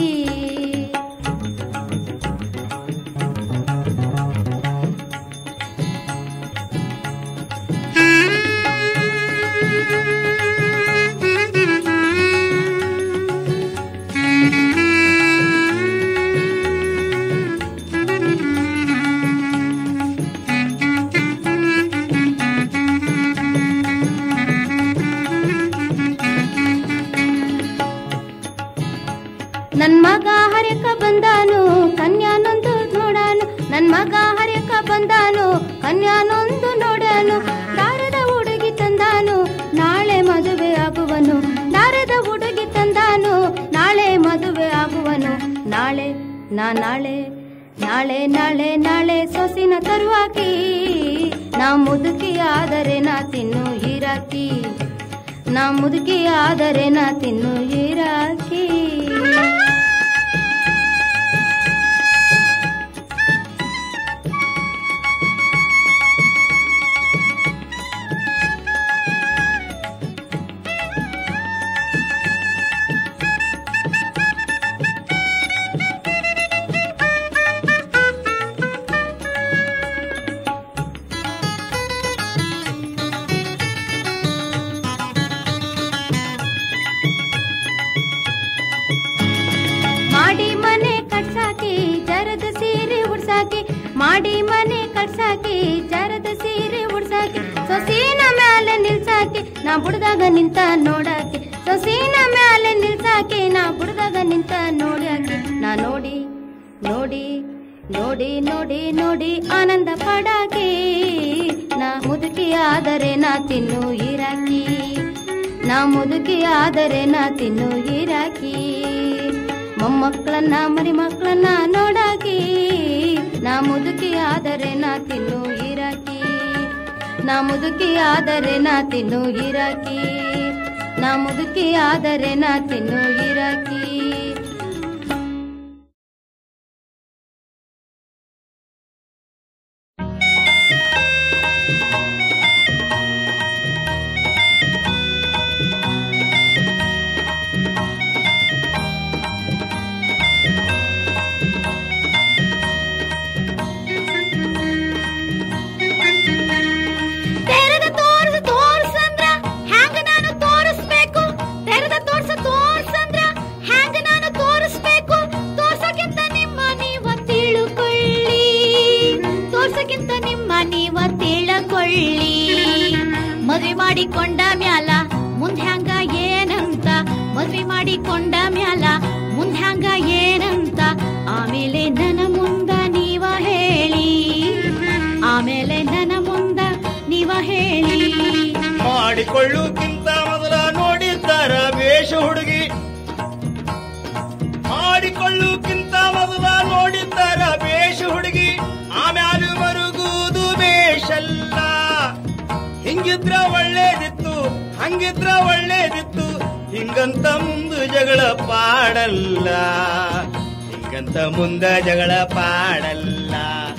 ನನ್ ಮಗ ಹರ್ಯಕ ಬಂದಾನು ಕನ್ಯಾನೊಂದು ನೋಡಾನು, ನನ್ ಮಗ ಹರ್ಯಕ ಬಂದಾನು ಕನ್ಯಾನೊಂದು ನೋಡಾನು. ದಾರದ ಹುಡುಗಿ ತಂದಾನು ನಾಳೆ ಮದುವೆ ಆಗುವನು, ದಾರದ ಹುಡುಗಿ ತಂದಾನು ನಾಳೆ ಮದುವೆ ಆಗುವನು. ನಾಳೆ ನಾ ನಾಳೆ ನಾಳೆ ನಾಳೆ ನಾಳೆ ಸೊಸಿನ ತರುವಾಕಿ. ನಾ ಮುದುಕಿಯಾದರೆ ನಾ ತಿನ್ನು ಗಿರಾಕಿ, ನಾ ಮುದುಕಿಯಾದರೆ ನಾ ತಿನ್ನು ಗಿರಾಕಿ. ಮಾಡಿ ಮನೆ ಕಟ್ಸಾಕಿ ಜರದ ಸೀರೆ ಉಡ್ಸಾಕಿ, ಮಾಡಿ ಮನೆ ಕಟ್ಸಾಕಿ ಜರದ ಸೀರೆ ಉಡ್ಸಾಕಿ. ಸೊಸೀನ ಮ್ಯಾಲೆ ನಿಲ್ಸಾಕಿ ನಾ ಬುಡ್ದಾಗ ನಿಂತ ನೋಡಾಕಿ, ಸೊಸೀನ ಮ್ಯಾಲೆ ನಿಲ್ಸಾಕಿ ನಾ ಬುಡ್ದಾಗ ನಿಂತ ನೋಡಾಕಿ. ನಾ ನೋಡಿ ನೋಡಿ ನೋಡಿ ನೋಡಿ ನೋಡಿ ಆನಂದ ಪಡಾಕಿ. ನಾ ಮುದುಕಿಯಾದರೆ ನಾ ತಿನ್ನು ಗಿರಾಕಿ, ನಾ ಮುದುಕಿಯಾದರೆ ನಾ ತಿನ್ನು ಗಿರಾಕಿ. ಮೊಮ್ಮಕ್ಕಳನ್ನ ಮರಿ ಮಕ್ಕಳನ್ನ ನೋಡಾಕಿ. ನಾ ಮುದುಕಿಯಾದರೆ ನಾ ತಿನ್ನು ಗಿರಾಕಿ, ನಾ ಮುದುಕಿಯಾದರೆ ನಾ ತಿನ್ನು ಗಿರಾಕಿ, ನಾ ಮುದುಕಿಯಾದರೆ ನಾ ತಿನ್ನು ಗಿರಾಕಿ. ಮದ್ವೆ ಮಾಡಿಕೊಂಡ ಮ್ಯಾಲ ಮುಂದೆ ಹಂಗ ಏನಂತ, ಮದ್ವೆ ಮಾಡಿಕೊಂಡ ಮ್ಯಾಲ ಮುಂದೆ ಹಂಗ ಏನಂತ. ಆಮೇಲೆ ನನ್ನ ಮುಂದ ನೀವ ಹೇಳಿ, ಆಮೇಲೆ ನನ್ನ ಮುಂದ ನೀವ ಹೇಳಿ. ಮಾಡಿಕೊಳ್ಳುಕ್ಕಿಂತ ಮೊದಲ ನೋಡಿದ್ದಾರ ವೇಷ ಹುಡುಗಿ, ಮಾಡಿಕೊಳ್ಳುಕ್ಕಿಂತ ಮೊದಲ ನೋಡಿದ್ದಾರ ವೇಷ ಹುಡುಗಿ. ಆಮ್ಯಾಲು ಮರುಗುವುದು ಬೇಷಲ್ಲ, ಹಿಂಗಿದ್ರ ಒಳ್ಳೇದಿತ್ತು ಹಂಗಿದ್ರ ಒಳ್ಳೇದಿತ್ತು ಹಿಂಗಂತ ಮುಂದ ಜಗಳ ಪಾಡಲ್ಲ ಹಿಂಗಂತ ಮುಂದ ಜಗಳ ಪಾಡಲ್ಲ.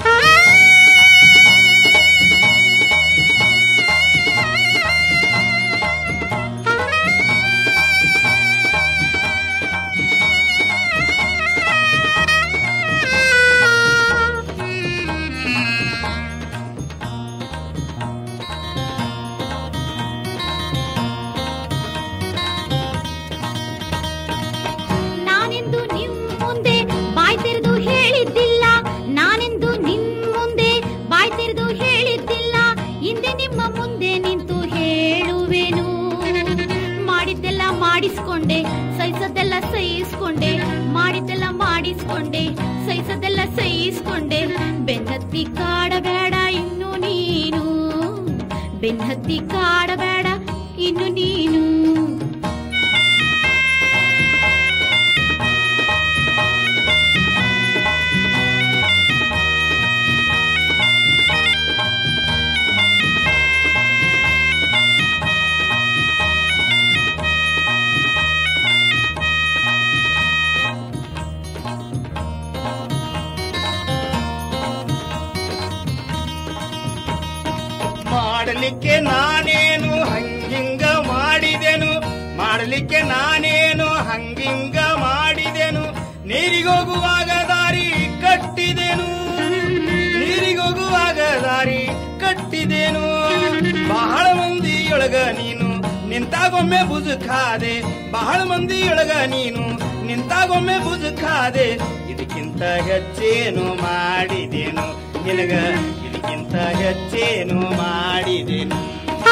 ಮಾಡಿಸ್ಕೊಂಡೆ ಸಹಿಸದೆಲ್ಲ ಸಹಿಸ್ಕೊಂಡೆ ಮಾಡಿದ್ದೆಲ್ಲ ಮಾಡಿಸ್ಕೊಂಡೆ ಸಹಿಸದೆಲ್ಲ ಸಹಿಸ್ಕೊಂಡೆ ಬೆನ್ನತ್ತಿ ಕಾಡಬೇಡ ಇನ್ನು ನೀನು ಬೆನ್ನತ್ತಿ ಕಾಡಬೇಡ ಇನ್ನು ನೀನು. ಮಾಡಲಿಕ್ಕೆ ನಾನೇನು ಹಂಗಿಂಗ ಮಾಡಿದೆನು ಮಾಡಲಿಕ್ಕೆ ನಾನೇನು ಹಂಗಿಂಗ ಮಾಡಿದೆನು ನೀರಿಗೋಗುವಾಗ ದಾರಿ ಕಟ್ಟಿದೆನು ನೀರಿಗೋಗುವಾಗ ದಾರಿ ಕಟ್ಟಿದೆನು ಬಹಳ ಮಂದಿಯೊಳಗ ನೀನು ನಿಂತಾಗೊಮ್ಮೆ ಬುಜುಕಾದೆ ಬಹಳ ಮಂದಿಯೊಳಗ ನೀನು ನಿಂತಾಗೊಮ್ಮೆ ಬುಜುಕಾದೆ ಇದಕ್ಕಿಂತ ಹೆಚ್ಚೇನು ಮಾಡಿದೆನು ನಿನಗ ಇದಕ್ಕಿಂತ ಹೆಚ್ಚೇನು ಮಾಡಿದೆನು.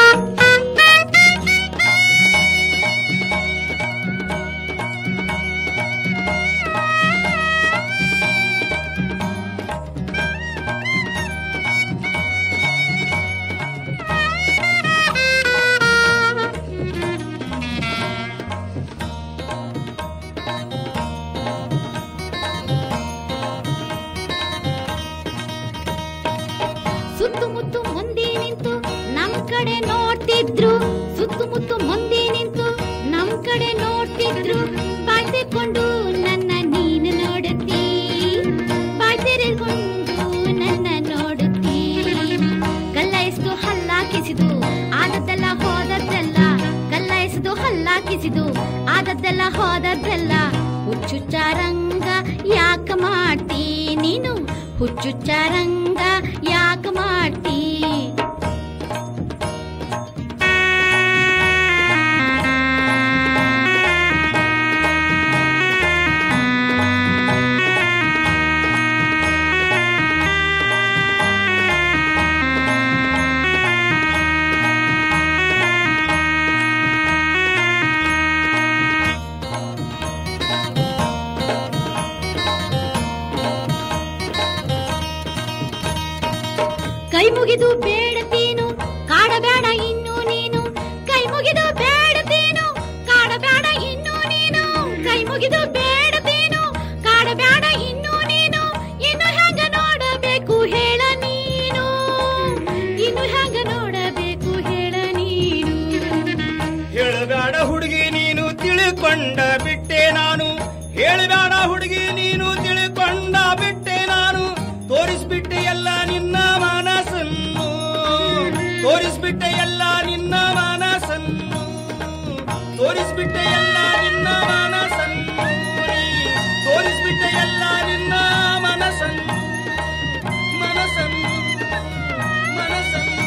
ಸುತ್ತಮುತ್ತ ಮಂದಿ ನಿಂತು ನಮ್ ಕಡೆ ನೋಡ್ತಿದ್ರು ಸುತ್ತಮುತ್ತ ಮಂದಿ ನಿಂತು ನಮ್ ಕಡೆ ನೋಡ್ತಿದ್ರು ಬಾಯ್ತೆಕೊಂಡು ನನ್ನ ನೀನು ನೋಡುತ್ತೀ ಬಾಯ್ತೆರೆಕೊಂಡು ನನ್ನ ನೋಡುತ್ತೀ ಗಲ್ಲಾಯಿಸಿದು ಹಲ್ಲಾಕಿಸಿದು ಆದದ್ದೆಲ್ಲ ಹೋದದ್ದೆಲ್ಲ ಗಲ್ಲಾಯಿಸಿದು ಹಲ್ಲಾಕಿಸಿದು ಆದದ್ದೆಲ್ಲ ಹೋದದ್ದೆಲ್ಲ ಹುಚ್ಚುಚ್ಚಾರಂಗ ಯಾಕ ಮಾಡ್ತೀ ನೀನು ಹುಚ್ಚುಚ್ಚಾರಂಗ ಯಾಕ ಮಾಡ್ತೀ. ಕೈ ಮುಗಿದು ಬೇಡತೀನು ಕಾಡಬೇಡ ಇನ್ನು ನೀನು ಕೈ ಮುಗಿದು ಬೇಡತೀನು ಕಾಡಬೇಡ ಇನ್ನು ನೀನು ಕೈ ಮುಗಿದು ಬೇಡತೀನು ಕಾಡಬೇಡ ಇನ್ನು ನೀನು ಇನ್ನು ಹೆಂಗ ನೋಡಬೇಕು ಹೇಳ ನೀನು ಇನ್ನು ಹೆಂಗ ನೋಡಬೇಕು ಹೇಳ ನೀನು. ಹೇಳಬೇಡ ಹುಡುಗಿ ನೀನು ತಿಳ್ಕೊಂಡ ಬಿಟ್ಟೆ ನಾನು ಹೇಳಬೇಡ ಹುಡುಗಿ ನೀನು ತಿಳ್ಕೊಂಡ ಬಿಟ್ಟೆ ನಾನು ತೋರಿಸ್ಬಿಟ್ಟೆ ಎಲ್ಲ ನಿನ್ನ ಮನಸ್ಸನ್ನು ತೋರಿಸ್ಬಿಟ್ಟೆ ಎಲ್ಲ ನಿನ್ನ ಮನಸ್ಸನ್ನು ತೋರಿಸ್ಬಿಟ್ಟೆ ಎಲ್ಲ ನಿನ್ನ ಮನಸ್ಸನ್ನು ತೋರಿಸ್ಬಿಟ್ಟೆ ಎಲ್ಲ ನಿನ್ನ ಮನಸ್ಸನ್ನು ಮನಸ್ಸನ್ನು ಮನಸ್ಸನ್ನು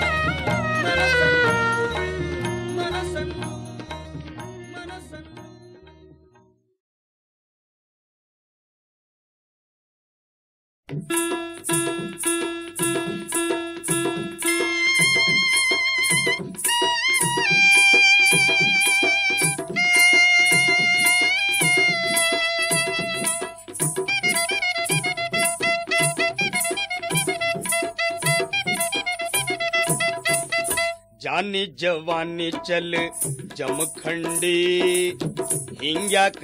ಮನಸ್ಸನ್ನು ಮನಸ್ಸನ್ನು ಮನಸ್ಸನ್ನು. जानी जवानी चल जमखंडी हिंग्याक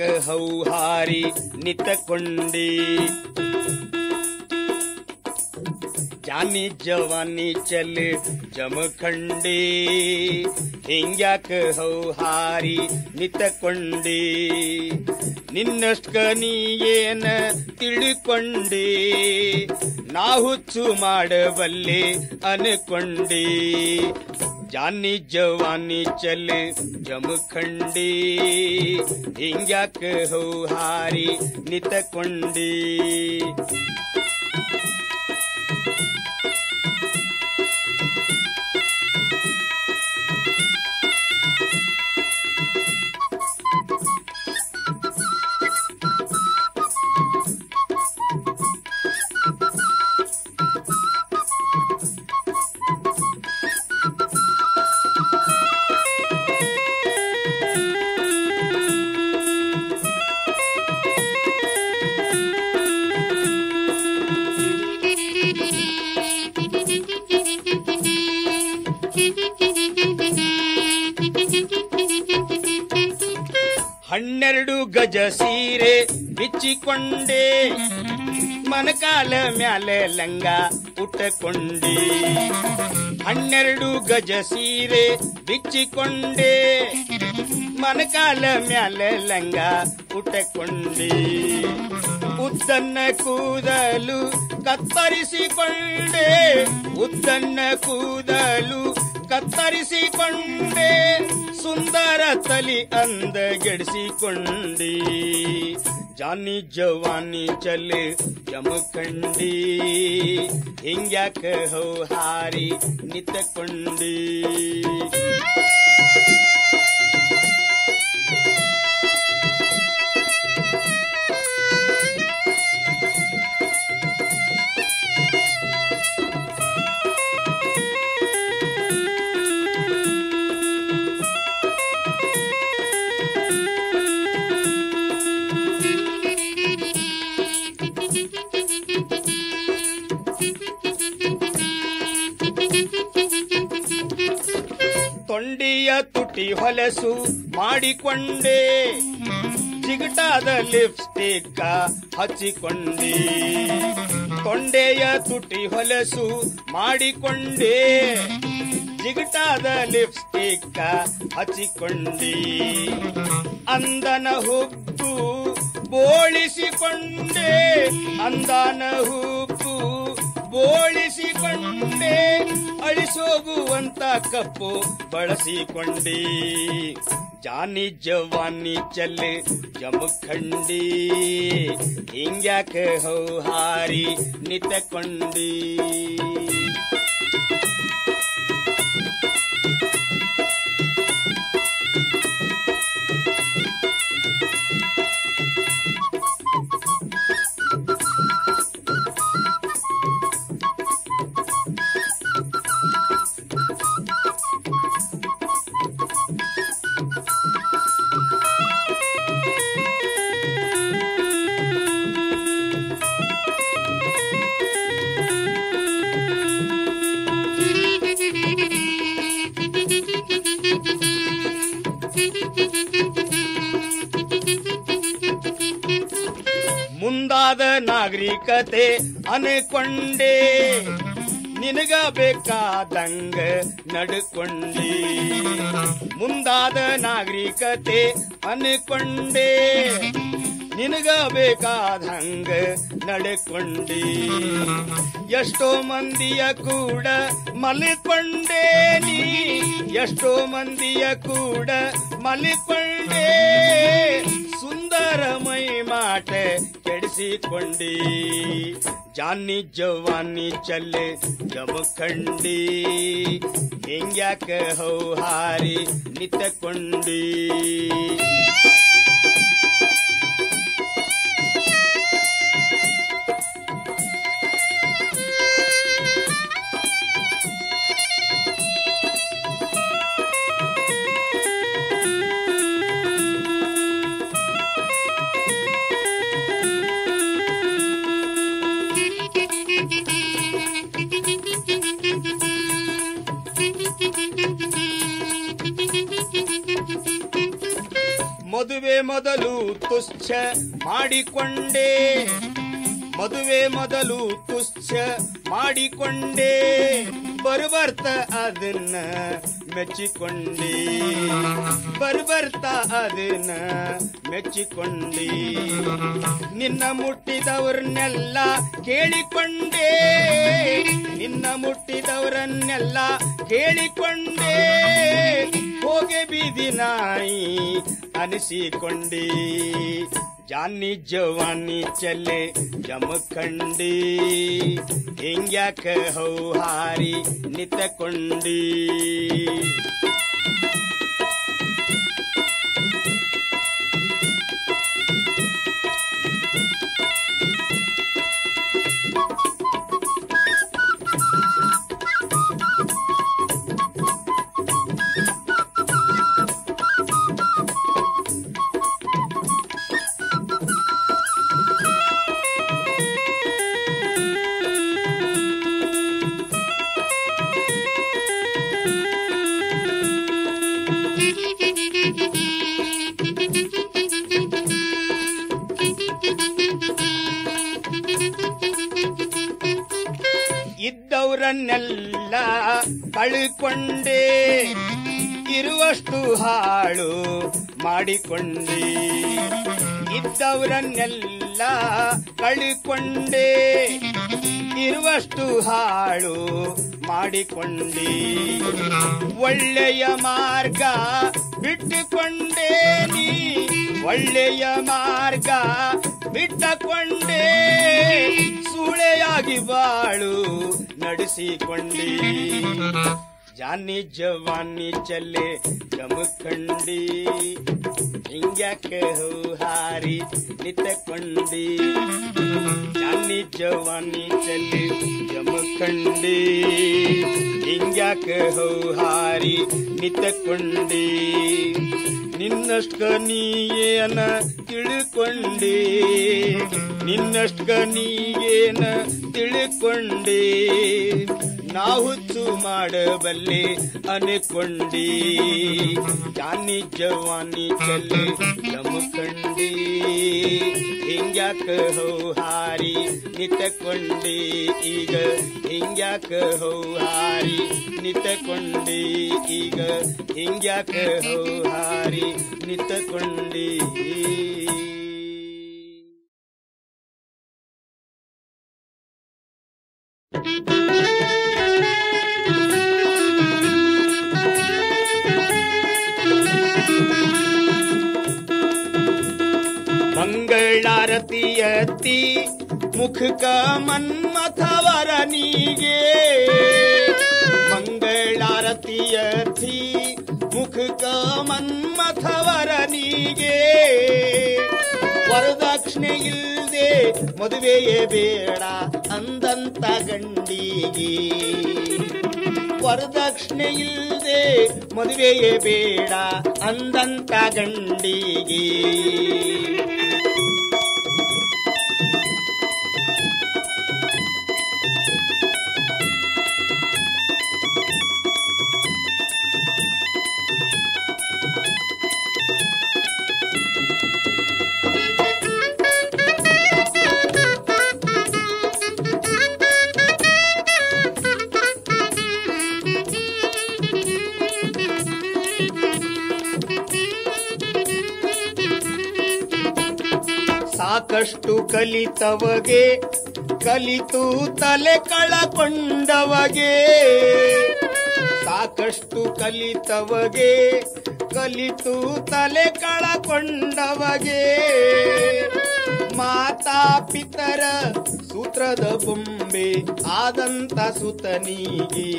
हौहारी नितಕೊಂಡಿ ಜಾನಿ ಜವಾನಿ ಚಲ್ ಜಮಖಂಡಿ ಹಿಂಗ್ಯಾಕ ಹೌಹಾರಿ ನಿತಕೊಂಡಿ ನಿನ್ನಷ್ಟ ನೀ ಏನ ತಿಳ್ಕೊಂಡಿ ನಾ ಹುಚ್ಚು ಮಾಡಬಲ್ಲೆ ಅನ್ಕೊಂಡಿ ಜಾನಿ ಜವಾನಿ ಚಲ್ ಜಮಖಂಡಿ ಹಿಂಗ್ಯಾಕ ಹೌಹಾರಿ ನಿತಕೊಂಡಿ ಹನ್ನೆರಡು ಗಜ ಸೀರೆ ಬಿಚ್ಚಿಕೊಂಡೆ ಮನಕಾಲ ಮ್ಯಾಲೆ ಲಂಗ ಉಟ್ಟಕೊಂಡೆ ಹನ್ನೆರಡು ಗಜ ಸೀರೆ ಬಿಚ್ಚಿಕೊಂಡೆ ಮನಕಾಲ ಮ್ಯಾಲೆ ಲಂಗ ಉಟ್ಟಕೊಂಡೆ ಉದ್ದನ್ನ ಕೂದಲು ಕತ್ತರಿಸಿಕೊಂಡೆ ಉದ್ದನ್ನ ಕೂದಲು ಕತ್ತರಿಸಿಕೊಂಡೆ ಸುಂದರ ತಲಿ ಅಂದಗೆಡಿಸಿಕೊಂಡಿ ಜಾನಿ ಜವಾನಿ ಚಲ್ ಜಮಖಂಡಿ ಹಿಂಗ್ಯಾಕ ಹೌಹಾರಿ ನಿತಕೊಂಡಿ ತೊಂಡಿಯ ತುಟಿ ಹೊಲಸು ಮಾಡಿಕೊಂಡೆ ಜಿಗಟಾದ ಲಿಪ್ಸ್ಟಿಕ್ ಹಚ್ಚಿಕೊಂಡೆ ತೊಂಡೆಯ ತುಟಿ ಹೊಲಸು ಮಾಡಿಕೊಂಡೆ ಜಿಗಟಾದ ಲಿಪ್ಸ್ಟಿಕ್ ಹಚ್ಚಿಕೊಂಡೆ ಅಂದನ ಹುಬ್ಬು ಬೋಳಿಸಿಕೊಂಡೆ ಅಂದನ ಹುಬ್ಬು ಬೋಳಿಸಿಕೊಂಡೆ ಅಳಿಸೋಗುವಂತ ಕಪ್ಪು ಬಳಸಿಕೊಂಡಿ ಜಾನಿ ಜವಾನಿ ಚಲ್ ಜಮಖಂಡಿ ಹಿಂಗ್ಯಾಕ ಹೌಹಾರಿ ನಿತಕೊಂಡಿ ಮುಂದಾದ ನಾಗರಿಕತೆ ಅನ್ಕೊಂಡೆ ನಿನಗ ಬೇಕಾದಂಗ ನಡ್ಕೊಂಡಿ ಮುಂದಾದ ನಾಗರಿಕತೆ ಅನ್ಕೊಂಡೆ ನಿನಗ ಬೇಕಾದಂಗ ನಡ್ಕೊಂಡಿ ಎಷ್ಟೋ ಮಂದಿಯ ಕೂಡ ಮಲಿಕೊಂಡೆ ನೀ ಎಷ್ಟೋ ಮಂದಿಯ ಕೂಡ ಮಲಿಕೊಂಡೆ ಸುಂದರ ಮೈ ಮಾಟ ಕೆಡಿಸಿಕೊಂಡಿ ಜಾನಿ ಜವಾನಿ ಚಲ್ ಜಮಖಂಡಿ ಹಿಂಗ್ಯಾಕ ಹೌಹಾರಿ ನಿತಕೊಂಡಿ ಮದುವೆ ಮೊದಲು ತುಚ್ಛ ಮಾಡಿಕೊಂಡೆ ಮದುವೆ ಮೊದಲು ತುಚ್ಛ ಮಾಡಿಕೊಂಡೇ ಬರ್ಬರ್ತ ಅದನ್ನ ಮೆಚ್ಚಿಕೊಂಡಿ ಬರ್ಬರ್ತ ಅದನ್ನ ಮೆಚ್ಚಿಕೊಂಡಿ ನಿನ್ನ ಮುಟ್ಟಿದವ್ರನ್ನೆಲ್ಲ ಕೇಳಿಕೊಂಡೇ ನಿನ್ನ ಮುಟ್ಟಿದವರನ್ನೆಲ್ಲ ಕೇಳಿಕೊಂಡೇ ಹೋಗೆ ಬೀದಿ ನಾಯಿ ಅನಿಸಿಕೊಂಡಿ ಜಾನಿ ಜವಾನಿ ಚಲೆ ಜಮಖಂಡಿ ಹಿಂಗ್ಯಾಕ ಹೌಹಾರಿ ನಿತಕೊಂಡಿ ಇದ್ದವರನ್ನೆಲ್ಲ ಕಳ್ಕೊಂಡೆ ಇರುವಷ್ಟು ಹಾಳು ಮಾಡಿಕೊಂಡೆ ಇದ್ದವರನ್ನೆಲ್ಲ ಕಳ್ಕೊಂಡೆ ಇರುವಷ್ಟು ಹಾಳು ಮಾಡಿಕೊಂಡೆ ಒಳ್ಳೆಯ ಮಾರ್ಗ ಬಿಟ್ಟುಕೊಂಡೇ ನೀ ಒಳ್ಳೆಯ ಮಾರ್ಗ ಬಿಟ್ಟಕೊಂಡೇ ಸೂಳೆಯಾಗಿ ಬಾಳು ನಡೆಸಿಕೊಂಡಿ ಜಾನಿ ಜವಾನಿ ಚಲೆ ಜಮಖಂಡಿ ಹಿಂಗ್ಯಾಕ ಹೌಹಾರಿ ನಿತಕೊಂಡಿ ಜಾನಿ ಜವಾನಿ ಚಲೆ ಜಮಖಂಡಿ ಹಿಂಗ್ಯಾಕ ಹೌಹಾರಿ ನಿತಕೊಂಡಿ ನಿನ್ನಷ್ಟ ನೀಯೇನ ತಿಳ್ಕೊಂಡಿ ನಿನ್ನಷ್ಟ ನೀಯೇನ ತಿಳ್ಕೊಂಡಿ ನಾ ಹುಚ್ಚು ಮಾಡಬಲ್ಲೆ ಅನ್ಕೊಂಡಿ ಜಾನಿ ಜವಾನಿ ಚಲೆ ಜಮಖಂಡಿ ಹಿಂಗ್ಯಾಕ ಹೌಹಾರಿ ನಿತಕೊಂಡಿ ಈಗ ಹಿಂಗ್ಯಾಕ ಹೌಹಾರಿ ನಿತಕೊಂಡಿ ಈಗ ಹಿಂಗ್ಯಾಕ ಹೌಹಾರಿ ನಿತಕೊಂಡಿ ಮಂಗಳಾರತಿ ಎತ್ತಿ ಮುಖಕ ಮನ್ಮಥವರನಿಗೆ ಮಂಗಳಾರತಿ ಎತ್ತಿ ಮುಖಕ ಮನ್ಮಥವರನಿಗೆ ವರದಕ್ಷಿಣೆ ಇಲ್ದೆ ಮದುವೆಯೇ ಬೇಡ ಅಂದಂತ ಗಂಡಿಗೆ ವರದಕ್ಷಿಣೆ ಇಲ್ದೆ ಮದುವೆಯೇ ಬೇಡ ಅಂದಂತ ಗಂಡಿಗೆ ಸಾಕಷ್ಟು ಕಲಿತವಗೆ ಕಲಿತು ತಲೆ ಕಳಕೊಂಡವಗೆ ಸಾಕಷ್ಟು ಕಲಿತವಗೆ ಕಲಿತು ತಲೆ ಕಳಕೊಂಡವಗೆ ಮಾತಾ ಪಿತರ ಸೂತ್ರದ ಬೊಂಬೆ ಆದಂತ ಸುತನಿಗೆ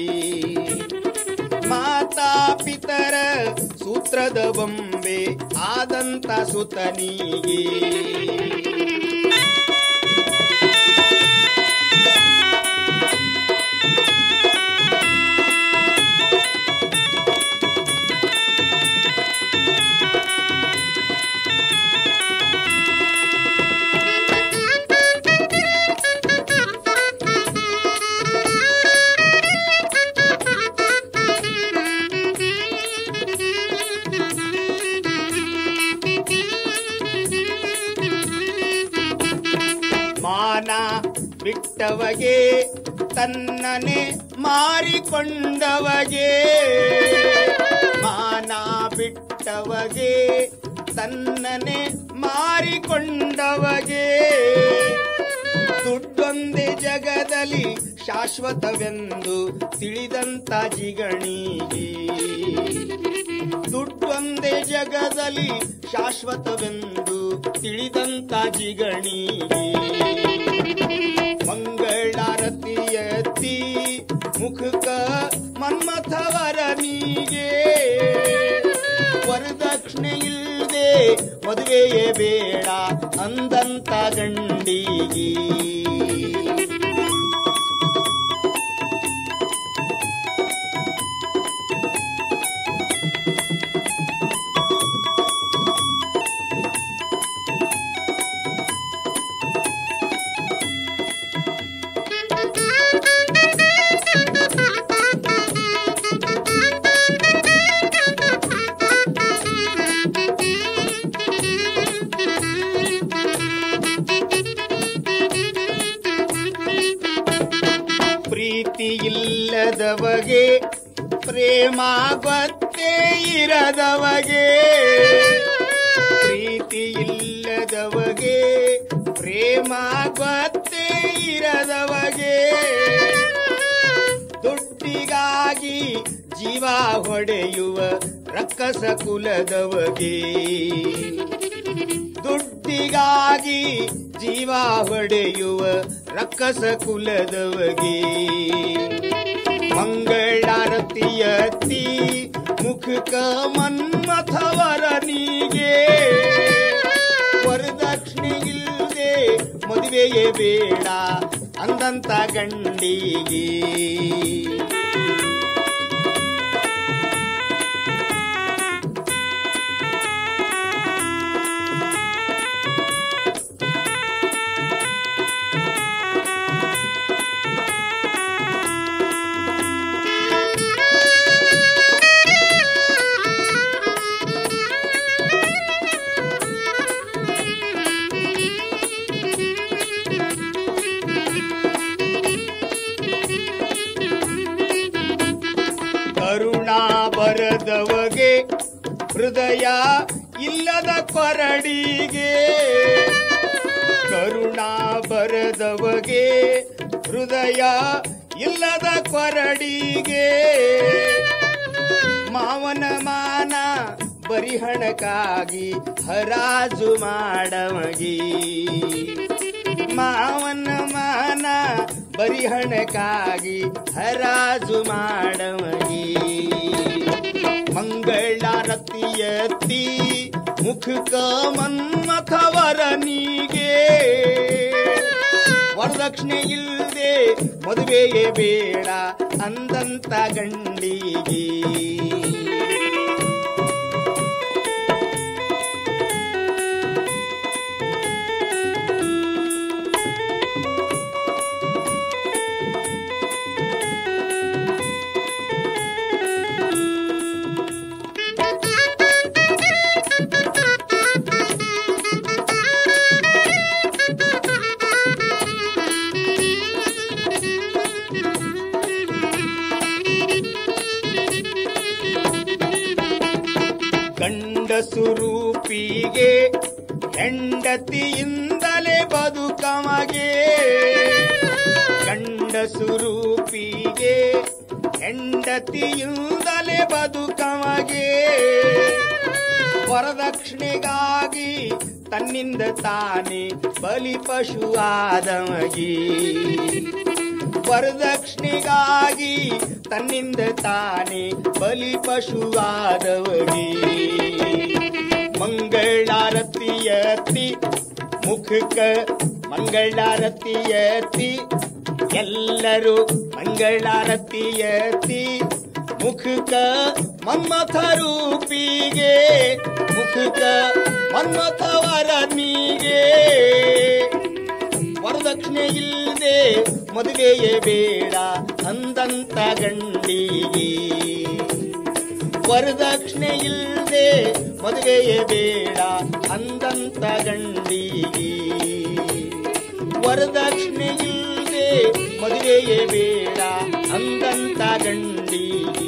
ಮಾತಾ ಪಿತರ ಸೂತ್ರದ ಬೊಂಬೆ ಆದಂತ ಸುತನಿಗೆ ಬಿಟ್ಟವಗೆ ತನ್ನನೆ ಮಾರಿಕೊಂಡವಗೆ ಮಾನ ಬಿಟ್ಟವಗೆ ತನ್ನನೆ ಮಾರಿಕೊಂಡವಗೆ ದುಡ್ಡೊಂದೇ ಜಗದಲ್ಲಿ ಶಾಶ್ವತವೆಂದು ತಿಳಿದಂತ ಜಿಗಣಿಗೆ ದುಡ್ಡೊಂದೇ ಜಗದಲ್ಲಿ ಶಾಶ್ವತವೆಂದು ತಿಳಿದಂತ ಜಿಗಣಿಗೆ ಮಂಗಳಾರತಿ ಎತ್ತಿ ಮುಖಕ ಮನ್ಮಥವರನಿಗೆ ವರದಕ್ಷಿಣೆ ಇಲ್ಲದೆ ಮದುವೆಯೇ ಬೇಡ ಅಂದಂತ ಗಂಡಿಗೆ ಇಲ್ಲದವಗೆ ಪ್ರೇಮ ಗೊತ್ತೇ ಇರದವಗೆ ಪ್ರೀತಿ ಇಲ್ಲದವಗೆ ಪ್ರೇಮ ಗೊತ್ತೇ ಇರದವಗೆ ದುಡ್ಡಿಗಾಗಿ ಜೀವ ಹೊಡೆಯುವ ರಕ್ಕಸ ಕುಲದವಗೆ ದುಡ್ಡಿಗಾಗಿ ಜೀವ ಹೊಡೆಯುವ ರಕ್ಕಸ ಕುಲದವಗೆ ಮಂಗಳಾರತಿ ಎತ್ತಿ ಮುಖಕ ಮನ್ಮಥವರನಿಗೆ ವರದಕ್ಷಿಣೆ ಇಲ್ಲದೆ ಮದುವೆಯೇ ಬೇಡ ಅಂದಂತ ಗಂಡಿಗೆ ಕರುಣಾ ಬರದವಗೆ ಹೃದಯ ಇಲ್ಲದ ಕೊರಡಿಗೆ ಕರುಣಾ ಬರದವಗೆ ಹೃದಯ ಇಲ್ಲದ ಕೊರಡಿಗೆ ಮಾವನ ಮಾನ ಬರಿಹಣಕ್ಕಾಗಿ ಹರಾಜು ಮಾಡವಗೆ ಮಾವನ ಮಾನ ಬರಿಹಣಕ್ಕಾಗಿ ಹರಾಜು ಮಾಡವಗೆ ಮಂಗಳಾರತಿ ಎತ್ತಿ ಮುಖಕ ಮನ್ಮಥವರನಿಗೆ ವರದಕ್ಷಿಣೆ ಇಲ್ಲದೆ ಮದುವೆಯೇ ಬೇಡ ಅಂದಂತ ಗಂಡಿಗೆ ಗಂಡಸುರೂಪಿಗೆ ಹೆಂಡತಿಯಿಂದಲೇ ಬದುಕಮಗೆ ಗಂಡಸುರೂಪಿಗೆ ಹೆಂಡತಿಯಿಂದಲೇ ಬದುಕಮಗೆ ವರದಕ್ಷಿಣೆಗಾಗಿ ತನ್ನಿಂದ ತಾನೇ ಬಲಿ ಪಶುವಾದವಗೆ ವರದಕ್ಷಿಣೆಗಾಗಿ ತನ್ನಿಂದ ತಾನೇ ಬಲಿ ಪಶುವಾದವಗೆ ಮಂಗಳಾರತಿ ಎತ್ತಿ ಮುಖಕ ಮಂಗಳಾರತಿ ಎತ್ತಿ ಎಲ್ಲರೂ ಮಂಗಳಾರತಿ ಎತ್ತಿ ಮುಖಕ ಮನ್ಮಥ ರೂಪಿಗೆ ಮುಖಕ ಮನ್ಮಥವರನಿಗೆ ವರದಕ್ಷಿಣೆ ಇಲ್ಲದೆ ಮದುವೆಯೇ ಬೇಡ ಅಂದಂತ ಗಂಡಿಗೆ ವರದಕ್ಷಿಣೆ ಇಲ್ಲದೆ ಮದುವೆಯೇ ಬೇಡ ಅಂದಂತ ಗಂಡಿಗೆ ವರದಕ್ಷಿಣೆ ಮದುವೆಯೇ ಬೇಡ ಅಂದಂತ ಗಂಡಿಗೆ